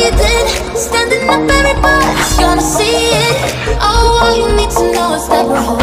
breathing, standing up, everybody's gonna see it. Oh, all you need to know is that we're